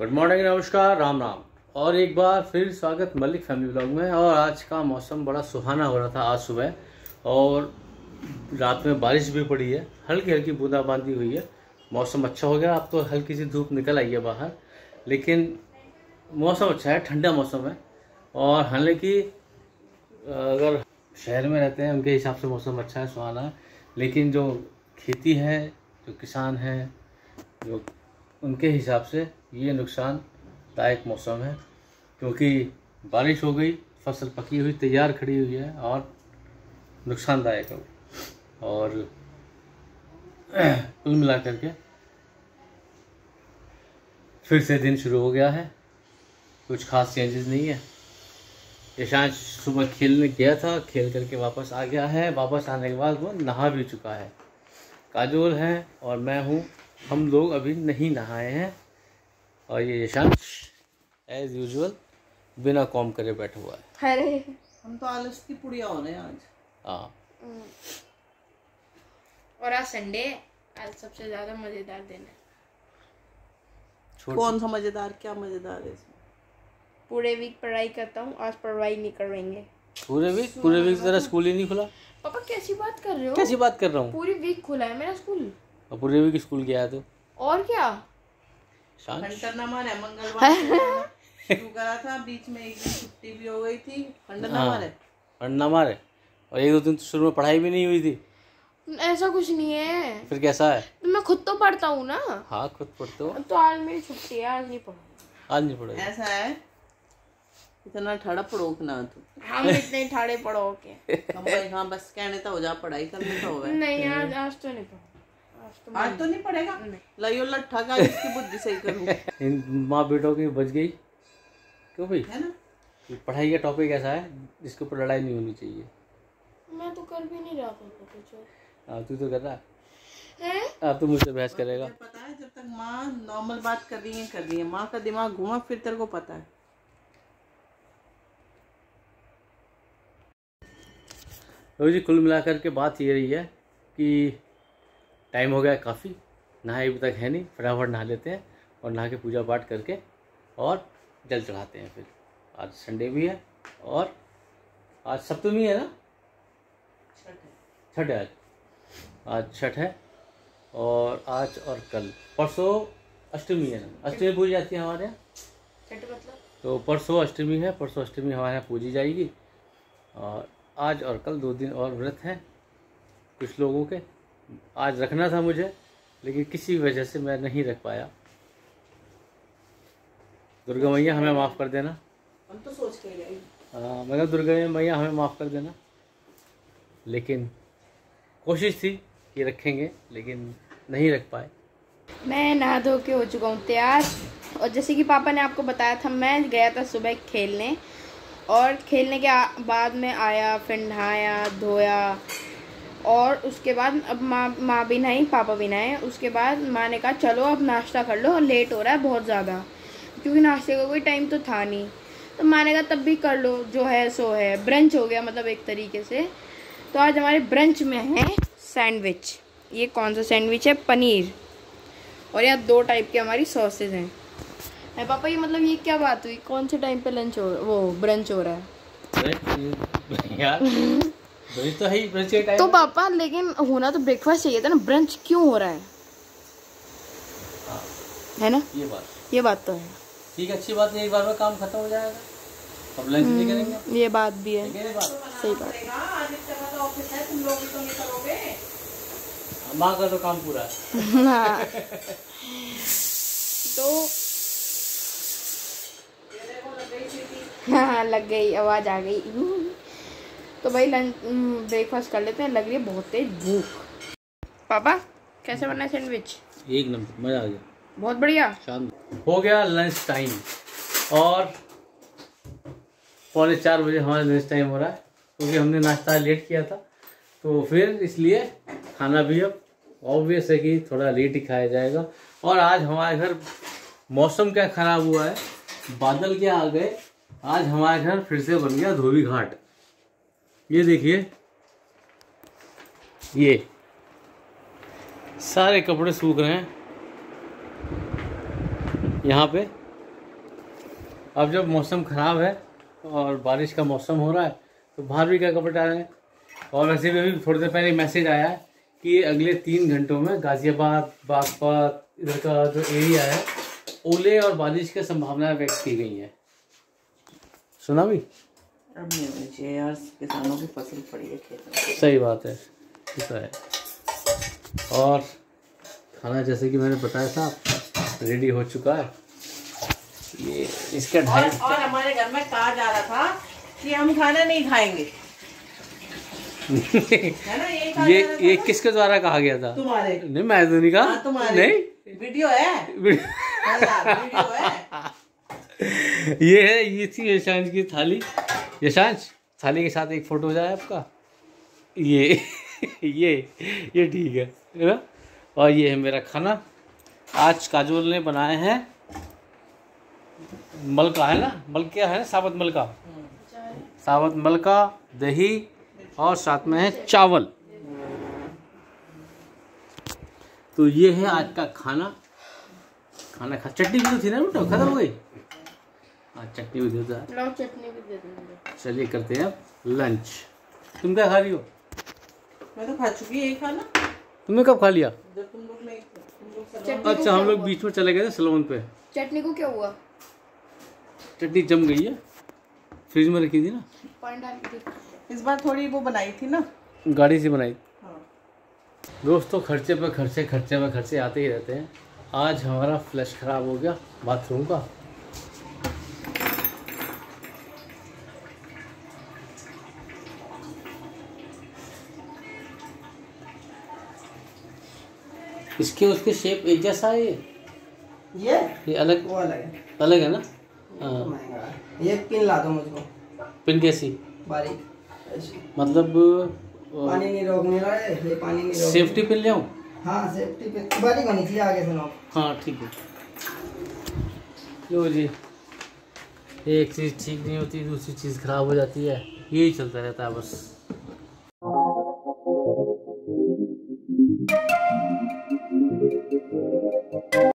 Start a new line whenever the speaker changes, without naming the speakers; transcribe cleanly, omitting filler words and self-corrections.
Good morning, नमस्कार, राम राम। और एक बार फिर स्वागत मलिक फैमिली ब्लॉग में। और आज का मौसम बड़ा सुहाना हो रहा था आज सुबह, और रात में बारिश भी पड़ी है, हल्की हल्की बूंदाबांदी हुई है। मौसम अच्छा हो गया, अब तो हल्की सी धूप निकल आई है बाहर, लेकिन मौसम अच्छा है, ठंडा मौसम है। और हालांकि अगर शहर में रहते हैं उनके हिसाब से मौसम अच्छा है, सुहाना है, लेकिन जो खेती है, जो किसान हैं, जो उनके हिसाब से ये नुकसानदायक मौसम है, क्योंकि बारिश हो गई, फसल पकी हुई तैयार खड़ी हुई है और नुकसानदायक है। और कुल मिला करके फिर से दिन शुरू हो गया है, कुछ खास चेंजेस नहीं है। यशांश सुबह खेलने गया था, खेल करके वापस आ गया है। वापस आने के बाद वो नहा भी चुका है। काजोल है और मैं हूँ, हम लोग अभी नहीं नहाए हैं। और ये यशांश एज यूजुअल बिना कॉम करे बैठा हुआ है।
अरे
हम तो आलस की पुड़िया हो रहे हैं आज।
हाँ,
और आज संडे, आज सबसे ज्यादा मजेदार दिन है।
कौन सा मजेदार, क्या मजेदार है इसमें?
पूरे वीक पढ़ाई करता हूँ, आज पढ़ाई नहीं करेंगे।
पूरे वीक तेरा स्कूल ही नहीं खुला?
पापा कैसी बात कर रहे हो?
कैसी बात कर रहा हूँ?
पूरी वीक खुला है मेरा स्कूल।
और पूरे वीक स्कूल गया है तो?
और क्या,
खंडन हमारे मंगलवार शुरू करा था, बीच में एक दिन छुट्टी भी हो गई थी। खंडन हमारे
और एक दो दिन तो शुरू में पढ़ाई भी नहीं हुई थी।
ऐसा कुछ नहीं है।
फिर कैसा है?
तो मैं खुद तो पढ़ता हूँ ना।
हाँ, खुद पढ़ते हो।
तो आज मेरी छुट्टी है, आज नहीं पढ़ा।
आज नहीं पढ़े?
ऐसा है, इतना ठाड़ा पढ़ोक ना तू।
हम इतने ठाड़े पढ़ो के
हम भाई हाँ बस कहने तो हो जा, पढ़ाई करने तो होवे।
नहीं, आज तो नहीं पढ़ा।
आज तो नहीं पढ़ेगा? लाइयो लट्ठा का इसकी बुद्धि सही करूँ।
इन माँ बेटों की बच गई क्यों भाई?
है ना,
पढ़ाई का टॉपिक ऐसा है जिसके ऊपर लड़ाई नहीं होनी चाहिए।
मैं तो कर भी नहीं रहा था कुछ।
हाँ, तू तो कर रहा
है।
अब तो मुझसे बहस करेगा।
पता है, जब तक माँ नॉर्मल बात कर रही है, माँ का दिमाग घुमा फिर तेरे को पता है।
तो जी कुल मिलाकर के बात ये रही है कि टाइम हो गया काफ़ी, नहाए अभी तक है नहीं, फटाफट नहा लेते हैं और नहा के पूजा पाठ करके और जल चढ़ाते हैं। फिर आज संडे भी है और आज सप्तमी है ना, छठ है आज छठ है। और आज और कल, परसों अष्टमी है ना, अष्टमी पूजी जाती है हमारे यहाँ।
छठ मतलब? तो
परसों अष्टमी है, परसों अष्टमी हमारे यहाँ पूजी जाएगी। और आज और कल 2 दिन और व्रत हैं कुछ लोगों के। आज रखना था मुझे, लेकिन किसी वजह से मैं नहीं रख पाया। दुर्गा मैया हमें माफ़ कर देना।
हम तो सोच के गए।
हाँ, मैं दुर्गा मैया हमें माफ़ कर देना। लेकिन कोशिश थी कि रखेंगे, लेकिन नहीं रख पाए।
मैं नहा धो के हो चुका हूँ तैयार। और जैसे कि पापा ने आपको बताया था, मैं गया था सुबह खेलने, और खेलने के बाद में आया, फिर नहाया धोया, और उसके बाद अब माँ भी नहाई, पापा भी नहाए। उसके बाद माँ ने कहा चलो अब नाश्ता कर लो, और लेट हो रहा है बहुत ज़्यादा, क्योंकि नाश्ते का कोई टाइम तो था नहीं। तो माँ ने कहा तब भी कर लो, जो है सो है। ब्रंच हो गया मतलब एक तरीके से। तो आज हमारे ब्रंच में है सैंडविच। ये कौन सा सैंडविच है? पनीर। और यहाँ 2 टाइप के हमारी सॉसेज हैं। अरे पापा, ये मतलब ये क्या बात हुई? कौन से टाइम पे लंच हो, वो ब्रंच हो रहा है
यार? ब्रंच तो है ही, ब्रंच के टाइम
तो पापा, लेकिन होना तो ब्रेकफास्ट चाहिए था ना, ब्रंच क्यों हो रहा है? है ना, ये बात तो है।
ठीक है, अच्छी बात है, एक बार में काम खत्म हो जाएगा, अब लंच नहीं करेंगे।
ये बात भी है, सही बात।
माँ का तो काम पूरा है।
हाँ। तो हाँ, लग गई, आवाज आ गई। तो भाई लंच ब्रेकफास्ट कर लेते हैं, लग रही है बहुत तेज भूख। पापा कैसे बना है सैंडविच?
एक नंबर, मजा आ गया,
बहुत बढ़िया।
शानदार। हो गया लंच टाइम, और 3:45 बजे हमारा लंच टाइम हो रहा है, क्योंकि हमने नाश्ता लेट किया था। तो फिर इसलिए खाना भी अब ऑब्वियस है कि थोड़ा लेट ही खाया जाएगा। और आज हमारे घर मौसम क्या ख़राब हुआ है, बादल क्या आ गए, आज हमारे घर फिर से बन गया धोबी घाट। ये देखिए, ये सारे कपड़े सूख रहे हैं यहाँ पे, अब जब मौसम ख़राब है और बारिश का मौसम हो रहा है तो बाहर भी क्या कपड़े डालें। और वैसे भी अभी थोड़ी देर पहले मैसेज आया है कि अगले 3 घंटों में गाज़ियाबाद, बागपत, इधर का जो एरिया है, ओले और बारिश की संभावनाएं व्यक्त की गई हैं। सुना भी?
अब नहीं होनी चाहिए यार, किसानों की फसल पड़ी है खेत में।
सही बात है, ऐसा है। और खाना जैसे कि मैंने बताया था रेडी हो चुका है। ये इसका
और हमारे घर में कहा जा रहा था कि हम खाना नहीं खाएंगे है ना,
ये किसके द्वारा कहा गया था?
तुम्हारे।
नहीं, मैं तो नहीं कहा।
तुम्हारे
नहीं,
वीडियो है। वीडियो है।
ये है, ये थी यशांश की थाली। यशांश, थाली के साथ एक फोटो हो जाए आपका। ये ये ठीक है ना। और ये है मेरा खाना। आज काजोल ने बनाए हैं मलका, है ना, मलका है, साबुत मलका, साबुत मलका, दही और साथ में है चावल। तो ये है आज का खाना। चटनी भी तो थी ना बेटा, खत्म हो गई। हाँ, चटनी भी दे दो।
चटनी भी दे देंगे।
चलिए करते हैं अब लंच। तुम क्या खा रही हो?
मैं तो खा चुकी है ये खाना।
तुमने कब खा लिया?
जब तुम लोग नहीं।
अच्छा, हम लोग बीच में चले गए थे सलोन पे।
चटनी को क्या हुआ?
चटनी जम गई है, फ्रिज में रखी थी ना।
पानी डाल के
इस बार थोड़ी वो बनाई थी ना,
गाड़ी से बनाई।
हाँ।
दोस्तों, खर्चे पे खर्चे आते ही रहते हैं। आज हमारा फ्लश खराब हो गया बाथरूम का। इसके उसके शेप एक जैसा है। ये अलग,
वो अलग है।
अलग है ना। हाँ,
ये पिन ला दो मुझको।
पिन कैसी?
बारीक ऐसी।
मतलब
पानी नहीं रोकने रहा है ये, पानी नहीं रोकने।
सेफ्टी पिन ले आऊं?
हाँ, सेफ्टी पिन बारीक होनी चाहिए आगे सुनो।
हाँ ठीक है। लो जी, एक चीज़ ठीक नहीं होती दूसरी चीज़ खराब हो जाती है, यही चलता रहता है बस।